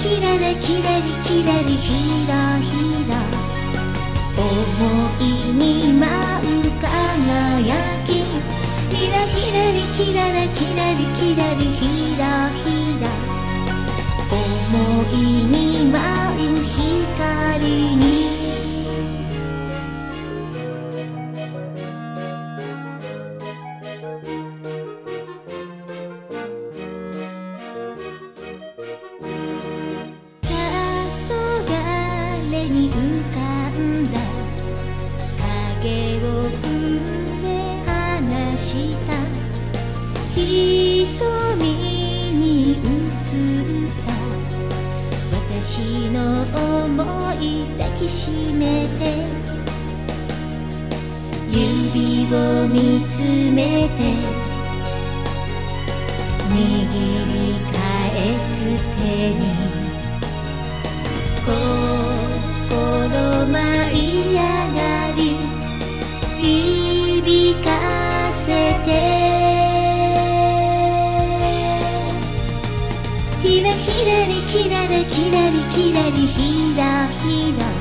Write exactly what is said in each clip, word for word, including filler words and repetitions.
キララキラリキラリひらひら思いに舞う輝きひらひらりキララキラリキラリひらひら思いに舞う光にに浮かんだ影を踏んで離した瞳に映った私の想い抱きしめて指を見つめて握り返す手に心舞い上がり響かせてひらひらりキララキラリキラリひらひら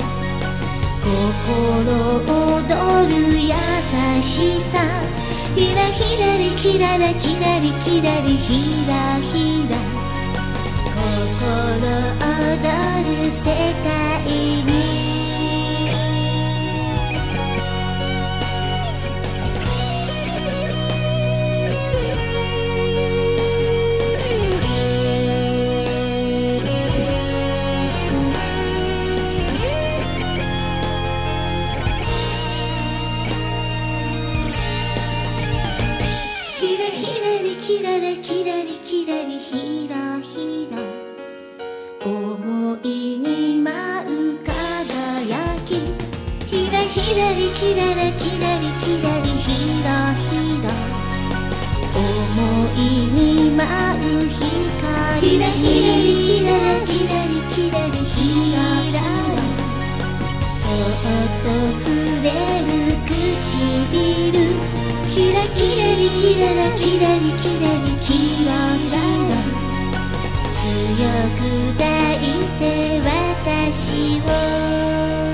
心躍る優しさひらひらりキララキラリキラリひらひら心躍る世界にひらひらりキララキラリキラリひらひら思いに舞う輝きひらひらりキララキラリキラリひらひら思いに舞う光ひらひらりキララキラリキラリひらひらそっと触れる唇キラキラリキララキラリキラリキラキラ強く抱いて私を